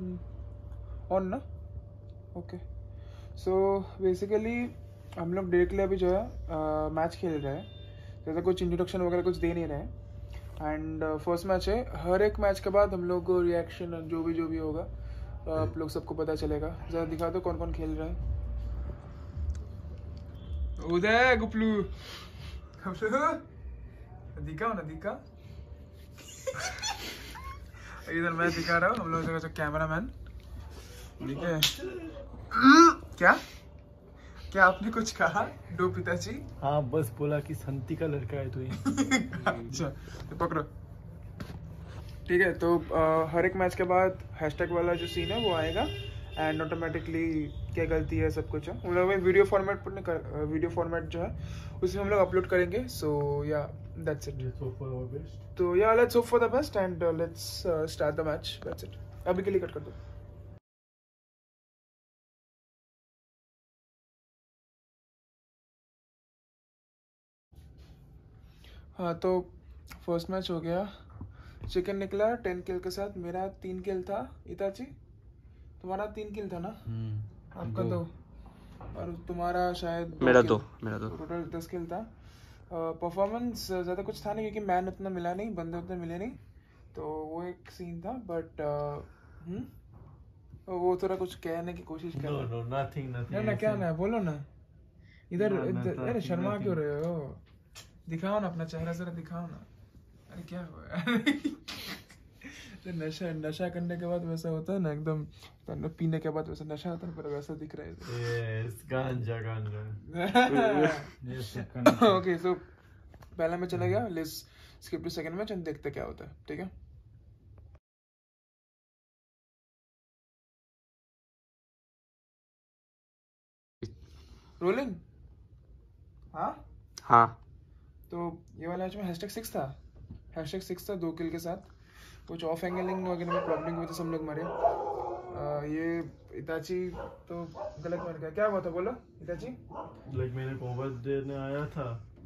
On ना, okay. So basically हम लोग डायरेक्टली अभी जो है मैच खेल रहे हैं, जैसा कुछ इंट्रोडक्शन वगैरह कुछ दे नहीं रहे हैं। एंड फर्स्ट मैच है, हर एक मैच के बाद हम लोग रिएक्शन जो भी होगा आप लोग सबको पता चलेगा। ज़रा दिखा दो कौन कौन खेल रहा है। उदय गुपलू दिखाओ ना, दिखा इधर मैं दिखा रहा हूँ हम लोग का कैमरा मैन, ठीक है। क्या क्या आपने कुछ कहा डो पिताजी? हाँ बस बोला कि संती का लड़का है तो ये। अच्छा तो पकड़ो, ठीक है। तो हर एक मैच के बाद हैशटैग वाला जो सीन है वो आएगा एंड ऑटोमेटिकली क्या गलती है सब कुछ है हम लोग वीडियो फॉर्मेट जो है उसमें हम लोग अपलोड करेंगे। सो या दैट्स इट। तो yeah let's hope for the best and let's start the match, that's it. अभी के लिए कट कर दो। हाँ तो फर्स्ट मैच हो गया, चिकन निकला 10 किल के साथ, मेरा 3 किल था। इताची तुम्हारा 3 किल था ना? आपका 2 और तुम्हारा शायद मेरा 2 टोटल 10 किल था। परफॉर्मेंस ज़्यादा कुछ था नहीं क्योंकि मैन उतना मिला नहीं, बंदे उतने मिले नहीं, तो वो एक सीन था। बट वो थोड़ा कुछ कहने की कोशिश कर रहा ना, क्या ना बोलो ना। इधर अरे शर्मा क्यों रहे हो? दिखाओ ना अपना चेहरा, जरा दिखाओ ना। अरे क्या हुआ? तो नशा करने के बाद वैसा होता है ना एकदम, पीने के बाद वैसा नशा होता है पर वैसा दिख रहा है। यस गांजा ओके सो पहला मैच चला गया, let's skip to second match and देखते क्या होता है, ठीक है। रोलिंग। हाँ तो ये वाला मैच में #6 था, #6 था 2 किल के साथ। कुछ ऑफ एंगलिंग वगैरह में प्रॉब्लम की वजह से हम लोग मरे। ये इताची तो गलत मर गया। क्या हुआ था बोलो इताची? लाइक मैंने कवर देने आया था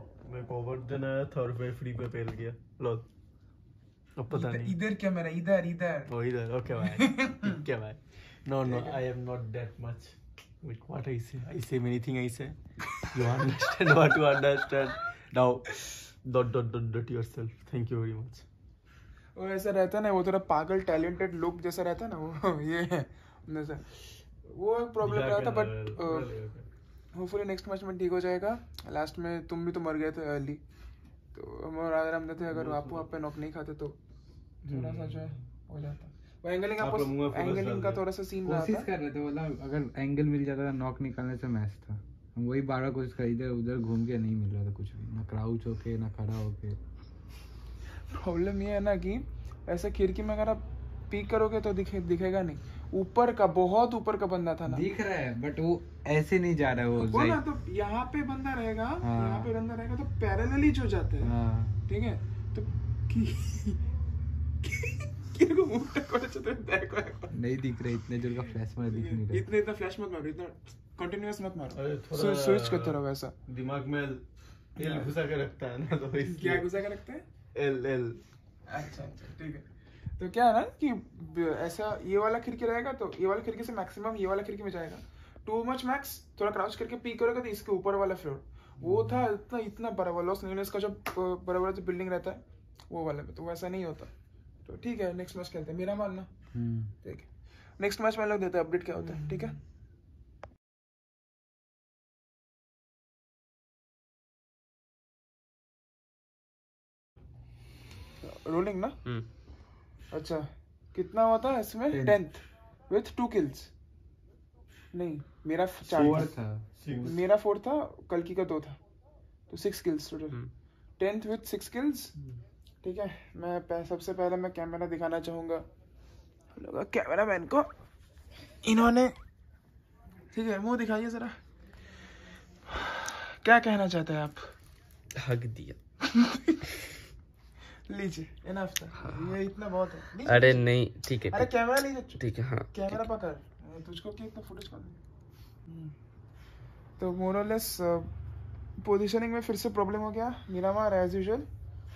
और फिर फ्री पे फेल गया। लो अब पता नहीं इधर क्या मेरा, इधर ओके भाई ठीक है भाई। No I am not that much like what I say many thing I say you understand what to understand now dot yourself thank you very much। वो ऐसा रहता है ना, वो थोड़ा पागल टैलेंटेड लोग जैसा रहता है ना वो ये है जैसा, वो एक प्रॉब्लम रहा था। बट होपफुली नेक्स्ट मैच में ठीक हो जाएगा। लास्ट में तुम भी तो मर गए थे अर्ली, तो हम और आराम देते अगर आप पे नॉक नहीं खाते तो थोड़ा सा जो है हो जाता। वो एंगलिंग का थोड़ा सा सीन रहा था, कोशिश कर रहे थे, मतलब अगर एंगल मिल जाता था नॉक निकालने से मैच था। हम वही 12 कोशिश कर, इधर उधर घूम के नहीं मिल रहा था कुछ भी, ना क्राउच होके ना खड़ा होके। प्रॉब्लम ये है ना कि ऐसे खिड़की में अगर आप पीक करोगे तो दिखेगा नहीं, ऊपर का बहुत ऊपर का बंदा था ना, दिख रहा है बट वो ऐसे नहीं जा रहा है वो ना। तो यहाँ पे बंदा रहेगा, यहाँ पे बंदा रहेगा तो पैरेलली जो जाते हैं, ठीक है। तो नहीं दिख रहा, इतने जोर का फ्लैश मार दिख नहीं रहा। इतना फ्लैश मत मारो, इतना कंटिन्यूअस मत मारो, स्विच करते रहो ऐसा। दिमाग में एल घुसा के रखता है ना, तो क्या घुसा के रखते हैं? एल। अच्छा ठीक है। तो क्या है ना कि ऐसा ये वाला खिड़की रहेगा तो ये वाला खिड़की से मैक्सिमम ये वाला खिड़की में जाएगा। टू मच मैक्स थोड़ा क्राउच करके पीक करोगे तो इसके ऊपर वाला फ्लोर वो था इतना बड़ा वाला लॉस न्यूनेस का जो बड़ा बड़ा जो बिल्डिंग रहता है वो वाले में, तो वैसा नहीं होता। तो ठीक है नेक्स्ट मैच खेलते हैं, मेरा मानना ठीक है। नेक्स्ट मैच में लोग देते हैं अपडेट क्या होता है, ठीक है। रोलिंग ना? अच्छा कितना हुआ था इसमें? 10th with 2 kills। नहीं मेरा 4 था, मेरा 4 था, कल्कि का 2 था, तो 6 kills total. 10th with 6 kills, ठीक है। मैं सबसे पहले मैं कैमरा दिखाना चाहूँगा कैमरा मैन को, इन्होंने, ठीक है मुंह दिखाइए जरा, क्या कहना चाहते हैं आप? हक दिया। लीजिए इनफ था। हाँ। ये इतना बहुत है। अरे नहीं ठीक है, अरे कैमरा लीजिए, ठीक है। हाँ कैमरा पकड़, तुझको क्या इतना फुटेज कर। तो मोरलेस पोजीशनिंग में फिर से प्रॉब्लम हो गया, मिरामार एज यूजुअल।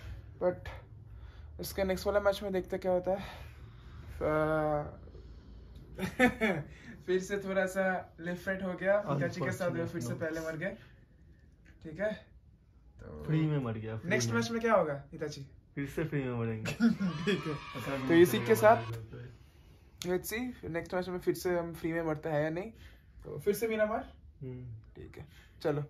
बट इसके नेक्स्ट वाला मैच में देखते क्या होता है। फिर से थोड़ा सा लेफ्ट राइट हो गया, हिताची के साथ फिर से पहले मर गए, ठीक है। तो फ्री में मर गया। नेक्स्ट मैच में क्या होगा हिताची? फिर से फ्री में मरेंगे। ठीक है, तो इसी के साथ लेट्स सी नेक्स्ट मैच में फिर से हम फ्री में मरते हैं या नहीं। तो फिर से बिना मार, ठीक है, चलो।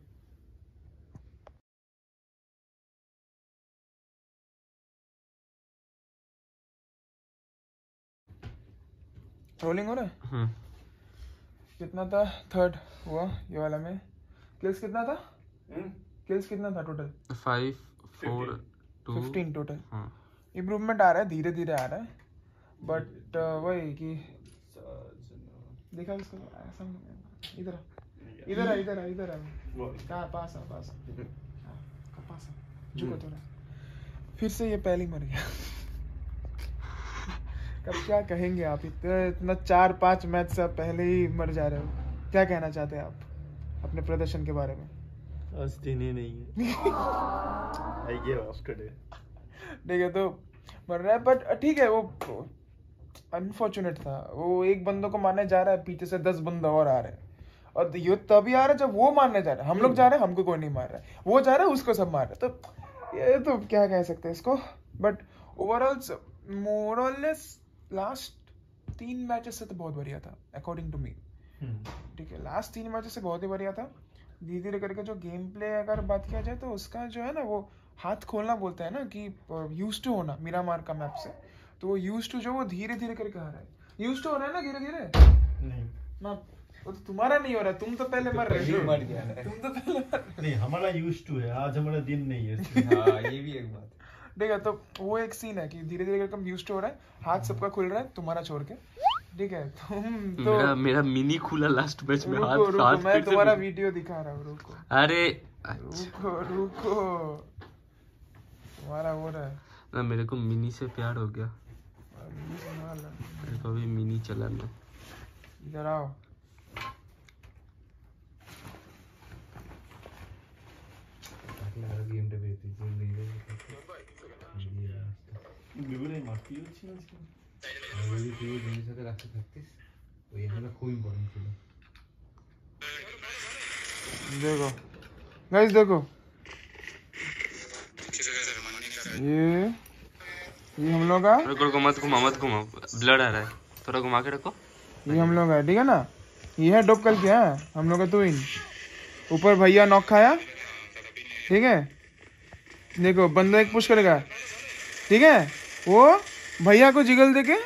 रोलिंग हो रहा है। कितना था? थर्ड हुआ ये वाला में। किल्स कितना था? किल्स कितना था टोटल? 5 4 2 15 टोटल। हाँ। इम्प्रूवमेंट आ रहा है, धीरे धीरे आ रहा है, बट वही कि देखा इसको ऐसा। इधर इधर आ, इधर आ, इधर आ, कहाँ? पास आ, पास आ, पास आ, झुको थोड़ा। फिर से ये पहले मर गया। कब क्या कहेंगे आप? इतना 4-5 मैच से आप पहले ही मर जा रहे हो। क्या कहना चाहते हैं आप अपने प्रदर्शन के बारे में? आज दिन ही नहीं है। I gave up today. ठीक है, तो मर रहा है, बट ठीक है, वो अनफॉर्चुनेट था। वो एक बंदों को मारने जा रहा है, पीछे से 10 बंदा और आ रहे हैं, और ये तभी आ रहा है जब वो मारने जा रहा है। हम लोग जा रहे हैं, हमको कोई नहीं मार रहा है, वो जा रहा है, उसको सब मार रहे हैं। तो ये तो क्या कह सकते हैं इसको, बट ओवरऑल मोर और लेस लास्ट 3 मैचेस से तो बहुत बढ़िया था अकॉर्डिंग टू मी। ठीक है, लास्ट 3 मैचेस से बहुत ही बढ़िया था। धीरे धीरे करके जो गेम प्ले अगर बात किया जाए तो उसका जो है ना, वो हाथ खोलना बोलते हैं ना, कि यूज टू होना मिरामार का मैप से, तो वो यूज टू जो वो धीरे धीरे करके आ रहा है। यूज टू हो रहा है ना धीरे धीरे। नहीं ना, वो तो तुम्हारा नहीं हो रहा, तुम तो पहले मर रहे हो। मर गया है। तुम तो पहले मर रहे हो। नहीं, हमारा यूज टू है, आज हमारा दिन नहीं है। हाँ, ये भी एक बात। ठीक है, तो वो एक सीन है कि धीरे धीरे करके यूज टू हो रहा है, हाथ सबका खुल रहा है, तुम्हारा छोड़ के। ठीक है, तुम तो मेरा मिनी खुला लास्ट मैच में। हाथ रुको, हाथ मैं तुम्हारा वीडियो दिखा रहा हूँ, रुको। अरे रुको, तुम्हारा हो रहा है ना, मेरे को मिनी से प्यार हो गया। मेरे को भी मिनी चला ना। इधर आओ। गेम पे बेटी বিগুড়াই মারতেই হচ্ছে আজকে। যদি তুই জিনিস সাথে রাখতে থাকতিস, ওই এখানে খুব ইম্পর্টেন্ট ছিল। देखो गाइस, देखो ये हम लोग का, रुको मत घुमा, ब्लड आ रहा है, थोड़ा घुमा के रखो। ये हम लोग है, ठीक है ना। ये है डोप कल क्या है हम लोग का। तो इन ऊपर भैया नॉक खाया, ठीक है। देखो बंदा एक पुश करेगा, ठीक है, वो भैया को जिगल देके,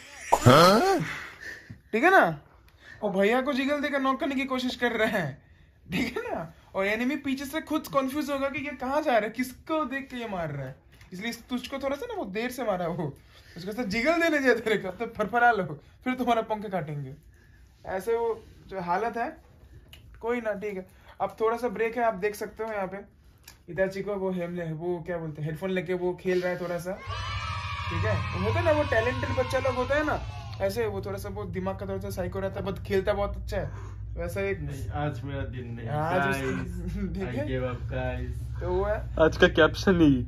ठीक है ना, वो भैया को जिगल देके नॉक करने की कोशिश कर रहे हैं, ठीक है ना। और एनिमी पीछे से खुद कंफ्यूज होगा कि ये कहाँ जा रहा है, किसको देख के ये मार रहा है, इसलिए तुझको थोड़ा सा ना वो देर से मारा, वो उसको साथ जिगल देने दिया तेरे को, तो फरफरा लो, फिर तुम्हारा पंख काटेंगे। ऐसे वो जो हालत है, कोई ना, ठीक है। अब थोड़ा सा ब्रेक है, आप देख सकते हो यहाँ पे हिताची को वो क्या बोलते हैं, हेडफोन लेके वो खेल रहा है थोड़ा सा, ठीक है। होता है ना वो टैलेंटेड बच्चा लोग होता है ना, ऐसे वो थोड़ा सा वो दिमाग का थोड़ा सा साइको रहता है, बट खेलता बहुत अच्छा है। वैसा एक नहीं, आज मेरा दिन नहीं। आज ठीक है, तो वो है आज का कैप्शन ही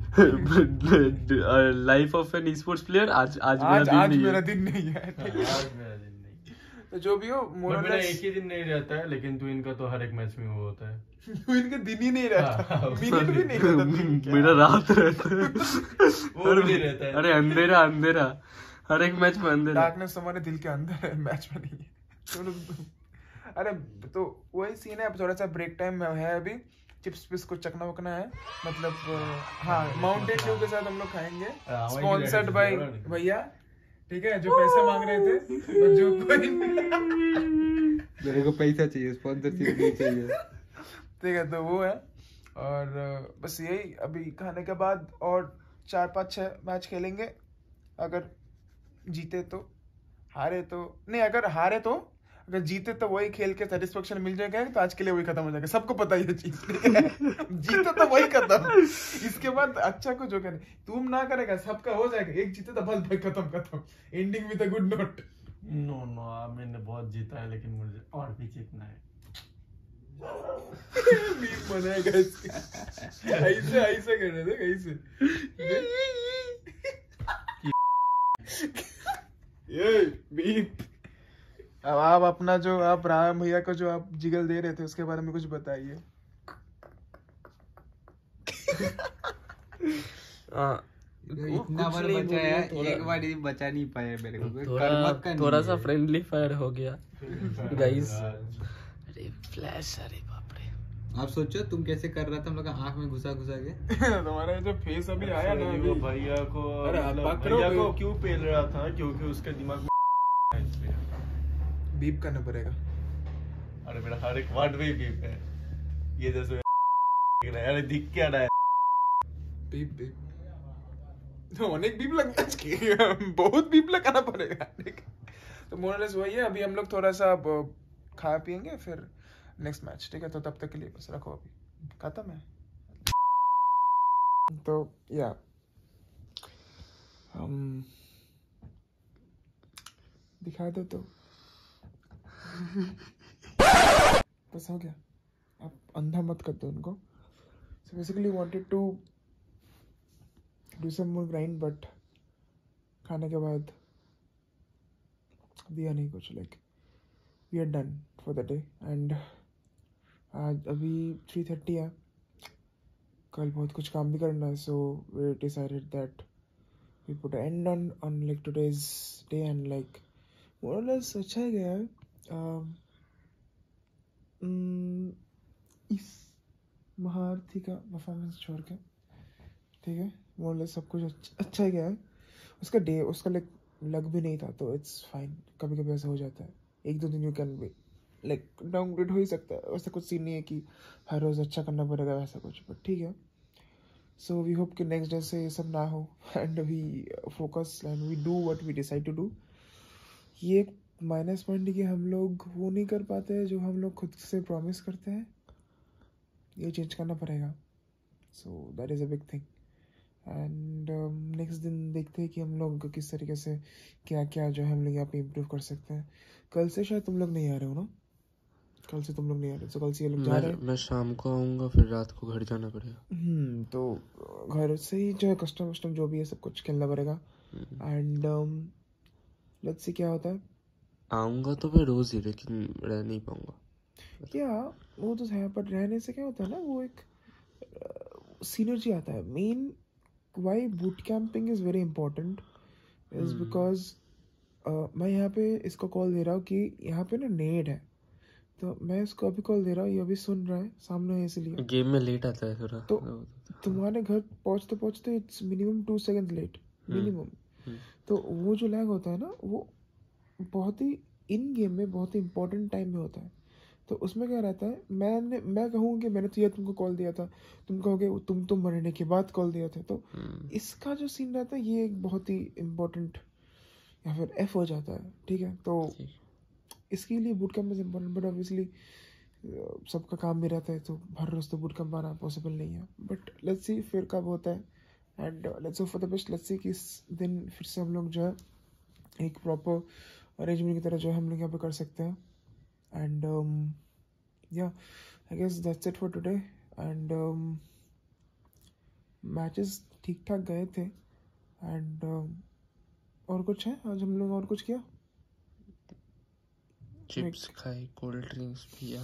life of an sports player. आज मेरा दिन नहीं है। आज मेरा दिन नहीं। तो जो भी हो, मेरा एक ही दिन नहीं रहता है, लेकिन तू इनका तो हर एक मैच में वो होता है। इनका दिन ही नहीं रहता, मिनट भी नहीं रहता, मेरा रात रहता है। वो भी नहीं रहता है। अरे अंधेरा हर एक मैच में अंधेरा। डार्कनेस हमारे दिल के अंदर है, मैच में नहीं है। अरे तो वही सीन है। अब थोड़ा सा ब्रेक टाइम है, अभी चिप्स पिस को चकना वकना है, मतलब हाँ, माउंटेन ड्यू के साथ हम लोग खाएंगे, स्पॉन्सर्ड बाय भैया, ठीक है, जो पैसे मांग रहे थे, और जो कोई मेरे को पैसा चाहिए, स्पॉन्सरशिप नहीं चाहिए। ठीक है, तो वो है। और बस यही, अभी खाने के बाद और 4-5-6 मैच खेलेंगे। अगर जीते तो, हारे तो नहीं, अगर जीते तो वही खेल के सेटिस्फेक्शन मिल जाएगा, तो आज के लिए वही खत्म हो जाएगा, सबको पता ही है चीज। जीते तो वही खत्म, इसके बाद अच्छा कुछ होगा नहीं। तुम ना करेगा, सबका हो जाएगा, एक जीते तो बस भाई खत्म, ending with a good note. No मैंने बहुत जीता है, लेकिन मुझे और भी जीतना है। मीम बनाएगा इसका, ऐसे कर रहे थे, ऐसे ये बीप अब आप अपना जो आप राम भैया को जो आप जिगल दे रहे थे उसके बारे में कुछ बताइए। इतना बार बचा है, एक बार ही बचा नहीं पाया मेरे को। थोड़ा सा फ्रेंडली फायर हो गया गाइस। अरे फ्लैश, अरे बाप रे। आप सोचो तुम कैसे कर रहा था, हम लोग आँख में घुसा के। तुम्हारा जो फेस अभी आया ना, वो भैया को, भैया को क्यों पेल रहा था? क्योंकि उसके दिमाग में इसलिए बीप करना पड़ेगा। अरे मेरा हर एक वर्ड में बीप है। ये जैसे अरे दिख क्या रहा है? बीप बीप तो अनेक बीप लग बहुत बीप लगाना पड़ेगा। तो मोरलेस वही है। अभी हम लोग थोड़ा सा खा पियेंगे फिर नेक्स्ट मैच, ठीक है? तो तब तक के लिए बस रखो, अभी खत्म है। तो या हम दिखा दो तो बस हो गया। आप अंधा मत कर दो उनको। So basically wanted to do some more grind, but खाने के बाद दिया नहीं कुछ। Like we are done for the day and आज अभी 3:30 है। कल बहुत कुछ काम भी करना है, so we decided that we put an end on like today's day and like more or less अच्छा ही गया है। इस महारथी का परफॉर्मेंस छोड़ के, ठीक है? मोर लेस सब कुछ अच्छा ही गया है। उसका डे उसका लग भी नहीं था, तो इट्स फाइन। कभी कभी ऐसा हो जाता है, एक दो दिन you can be like downgrade हो ही सकता है। वैसा कुछ सीन नहीं है कि हर रोज़ अच्छा करना पड़ेगा वैसा कुछ, बट ठीक है। सो वी होप कि नेक्स्ट डे से ये सब ना हो and we focus and we do what we decide to do. ये एक माइनस पॉइंट है कि हम लोग वो नहीं कर पाते हैं जो हम लोग खुद से प्रॉमिस करते हैं। ये चेंज करना पड़ेगा। So that is a big thing. And next दिन देखते हैं कि हम लोग किस तरीके से क्या क्या जो है हम लोग यहाँ पे इम्प्रूव कर सकते हैं। कल से शायद तुम लोग नहीं आ रहे हो ना? कल से तुम लोग नहीं आ रहे, तो कल से ये लोग जा रहे हैं। मैं शाम को आऊँगा, फिर रात को घर जाना पड़ेगा। तो घर से ही जो है कस्टम जो भी है सब कुछ खेलना पड़ेगा। एंड लेट्स सी क्या होता है। आऊँगा तो मैं रोज़ ही, लेकिन रह नहीं पाऊँगा। क्या वो तो है, पर रहने से क्या होता है ना, वो एक सिनर्जी आता है। Main why boot camping is very important is because मैं यहाँ पे इसको कॉल दे रहा हूँ कि यहाँ पे ना नेड है, तो मैं इसको अभी कॉल दे रहा हूँ, ये अभी सुन रहा है सामने है, इसलिए गेम में लेट आता है थोड़ा। तो तुम्हारे घर पहुँचते it's minimum 2 second late minimum. तो वो जो लैग होता है ना, वो बहुत ही इन गेम में बहुत ही इंपॉर्टेंट टाइम में होता है। तो उसमें क्या रहता है, मैं कहूँ कि मैंने तो ये तुमको कॉल दिया था, तुम कहोगे तुम मरने के बाद कॉल दिया था। तो इसका जो सीन रहता है ये एक बहुत ही इम्पोर्टेंट या फिर एफ हो जाता है, ठीक है? तो इसके लिए boot camp is important, but obviously सबका काम भी रहता है, तो हर रोज़ तो बूट कैंप आना पॉसिबल नहीं है। बट लेट्स सी फिर कब होता है and let's hope for the best. Let's see कि इस दिन फिर से हम लोग जो है एक प्रॉपर अरेंजमेंट की तरह जो है हम लोग यहाँ पे कर सकते हैं। And yeah, I guess that's it for today. And matches ठीक ठाक गए थे। एंड और कुछ है आज हम लोग, और कुछ किया? चिप्स खाए, कोल्ड ड्रिंक्स पिया,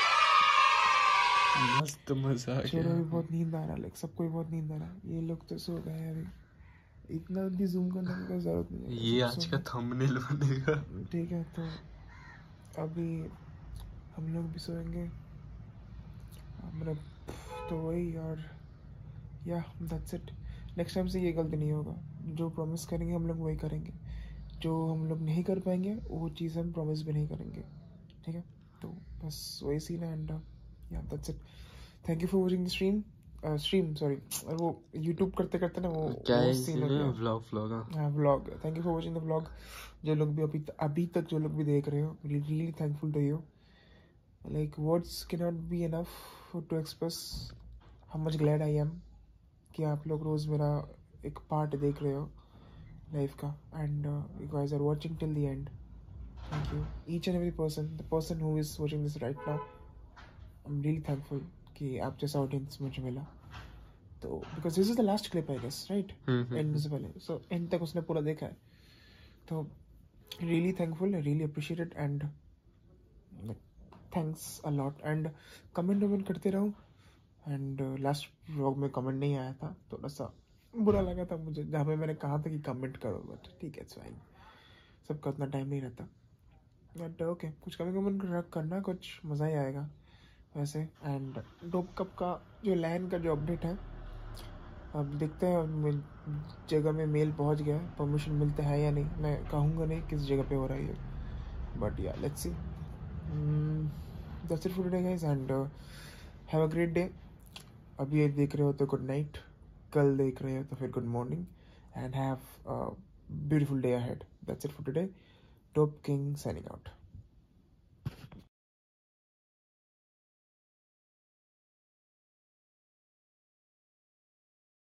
मस्त मजा आ गया। भी बहुत नींद आ रहा है, लाइक सबको भी बहुत नींद आ रहा है। ये लोग तो सो गए हैं अभी, इतना भी जूम करने की कोई जरूरत नहीं है। ये आज का थंबनेल बनेगा, ठीक है? तो अभी हम लोग भी सोएंगे मतलब, तो वही। और या दैट्स इट। नेक्स्ट टाइम से ये गलती नहीं होगा। जो प्रॉमिस करेंगे हम लोग वही करेंगे, जो हम लोग नहीं कर पाएंगे वो चीज़ हम प्रॉमिस भी नहीं करेंगे, ठीक है? तो बस वही सीन है। And yeah that's it. Thank you for watching the stream sorry, और वो यूट्यूब करते करते ना वो सीन हो गया। Vlog. Thank you for watching the vlog. जो लोग भी अभी तक जो लोग भी देख रहे हो, really thankful to you. Like words cannot be enough to express how much glad I am कि आप लोग रोज़ मेरा एक पार्ट देख रहे हो लाइफ का, and you guys are watching till the end. Thank you each and every person, the person who is watching this right now. I'm really thankful कि आप जैसा ऑडियंस मुझे मिला। तो because this is the last clip I guess, right? End से पहले, so and तक उसने पूरा देखा है। तो really thankful, I really appreciate it, and like thanks a lot. And comment करते रहो. एंड लास्ट व्लॉग में कमेंट नहीं आया था, थोड़ा सा बुरा लगा था मुझे, जहाँ पे मैंने कहा था कि कमेंट करो, बट ठीक है, इट्स फाइन, सबका उतना टाइम नहीं रहता. बट ओके, कुछ कमेंट करना, कुछ मज़ा ही आएगा वैसे. एंड डोप कप का जो लैन का जो अपडेट है, अब देखते हैं जगह में मेल पहुंच गया, परमिशन मिलता है या नहीं. मैं कहूँगा नहीं किस जगह पे हो रहा है, but yeah let's see. That's it for today guys, and have a great day. अभी ये देख रहे हो तो गुड नाइट, कल देख रहे हो तो फिर good morning, and have a beautiful day ahead. That's it for today. Dope king signing out.